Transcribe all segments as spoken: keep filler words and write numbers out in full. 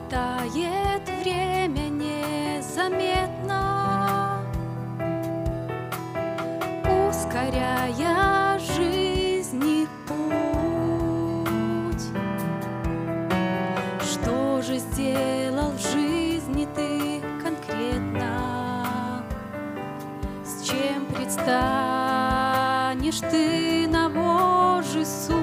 Тает время незаметно, ускоряя жизни путь. Что же сделал в жизни ты конкретно? С чем предстанешь ты на Божий суд?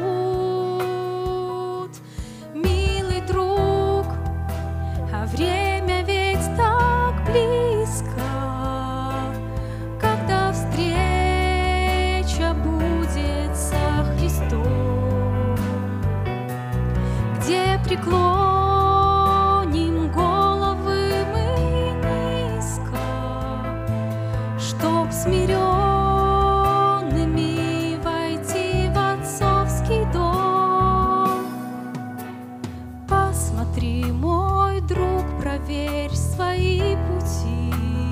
Милый друг, а время ведь так близко, когда встреча будет со Христом, где преклоним головы мы низко, чтоб смиренными войти в отцовский дом. Посмотри, мой друг, проверь свои пути.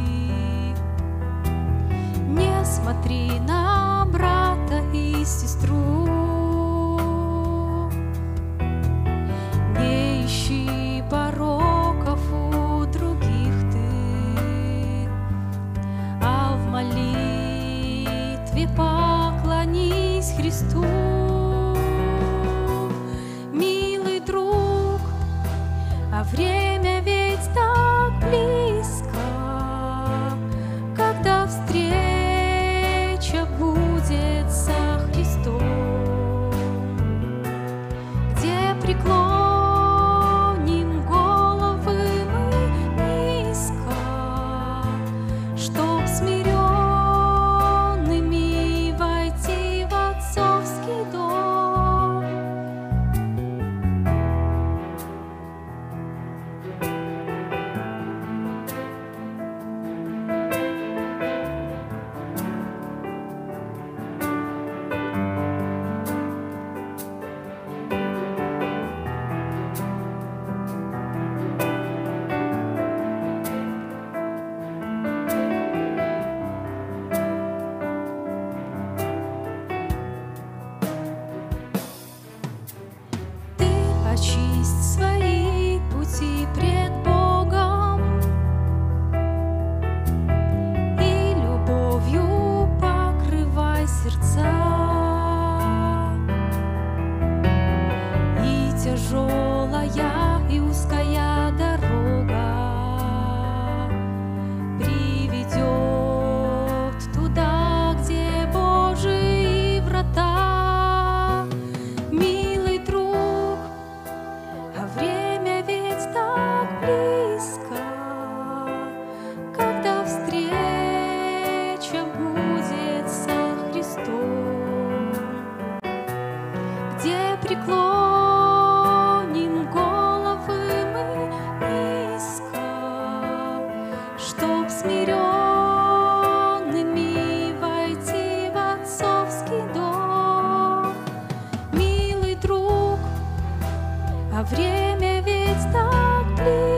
Не смотри на брата и сестру. Не ищи пороков у других ты, а в молитве поклонись Христу. Милый друг, а время ведь так близко, когда встреча будет со Христом, где преклоним головы мы низко, чтоб смиренными войти в отцовский дом. Ты очисть свои пути пред Богом и любовью покрывай сердца. И тяжелая и узкая дорога приведет туда, где Божьи врата. Милый друг, а время ведь так близко, когда встреча будет со Христом, где преклоним головы мы низко, чтоб смиренными войти в отцовский дом. Милый друг, а время ведь так близко,